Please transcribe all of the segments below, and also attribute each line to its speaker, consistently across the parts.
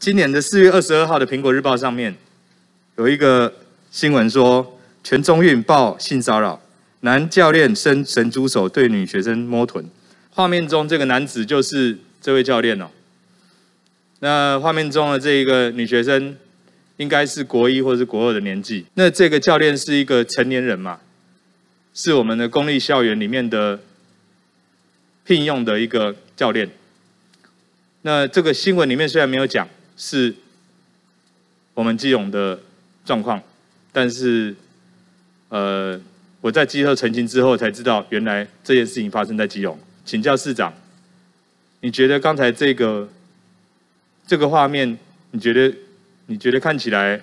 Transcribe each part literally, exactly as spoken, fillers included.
Speaker 1: 今年的四月二十二号的《苹果日报》上面有一个新闻说，全中运报性骚扰，男教练伸神猪手对女学生摸臀。画面中这个男子就是这位教练哦。那画面中的这一个女学生应该是国一或是国二的年纪。那这个教练是一个成年人嘛，是我们的公立校园里面的聘用的一个教练。那这个新闻里面虽然没有讲是我们基隆的状况，但是呃我在机构澄清之后才知道，原来这件事情发生在基隆。请教市长，你觉得刚才这个这个画面，你觉得你觉得看起来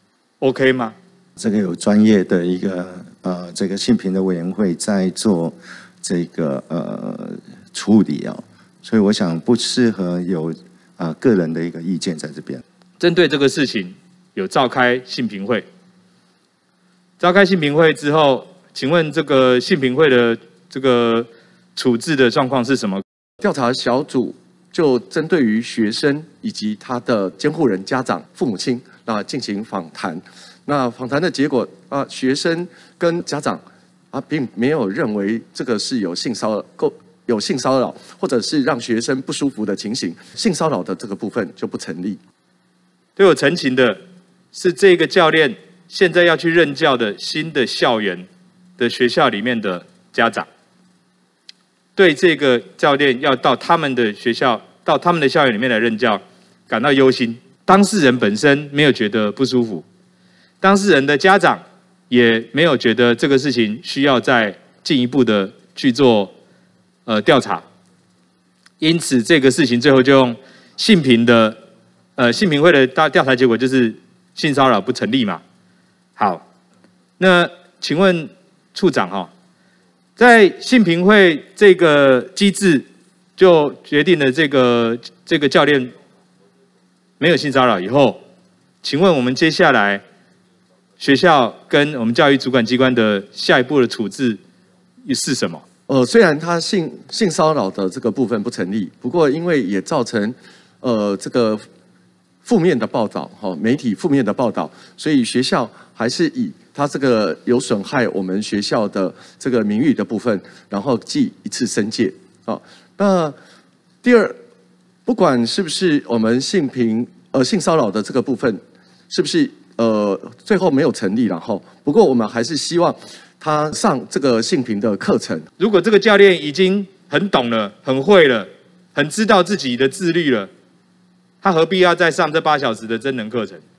Speaker 1: OK 吗？
Speaker 2: 这个有专业的一个呃这个性平的委员会在做这个呃处理啊、哦，所以我想不适合有啊、呃、个人的一个意见在这边。
Speaker 1: 针对这个事情，有召开性平会。召开性平会之后，请问这个性平会的这个处置的状况是什么？
Speaker 3: 调查小组就针对于学生以及他的监护人、家长、父母亲那进行访谈。那访谈的结果啊，学生跟家长啊，并没有认为这个是有性骚扰、够有性骚扰，或者是让学生不舒服的情形，性骚扰的这个部分就不成立。
Speaker 1: 对我澄清的是，这个教练现在要去任教的新的校园的学校里面的家长，对这个教练要到他们的学校、到他们的校园里面来任教感到忧心。当事人本身没有觉得不舒服，当事人的家长也没有觉得这个事情需要再进一步的去做呃调查，因此这个事情最后就用性平的呃性平会的大调查结果就是性骚扰不成立嘛。好，那请问处长哈、哦，在性平会这个机制就决定了这个这个教练没有性骚扰以后，请问我们接下来学校跟我们教育主管机关的下一步的处置是什么？
Speaker 3: 呃，虽然他性性骚扰的这个部分不成立，不过因为也造成呃这个负面的报道，哈、哦，媒体负面的报道，所以学校还是以他这个有损害我们学校的这个名誉的部分，然后记一次申诫。哦，那第二，不管是不是我们性平呃性骚扰的这个部分，是不是呃最后没有成立，然后不过我们还是希望他上这个性平的课程。
Speaker 1: 如果这个教练已经很懂了、很会了、很知道自己的自律了，他何必要再上这八小时的真人课程？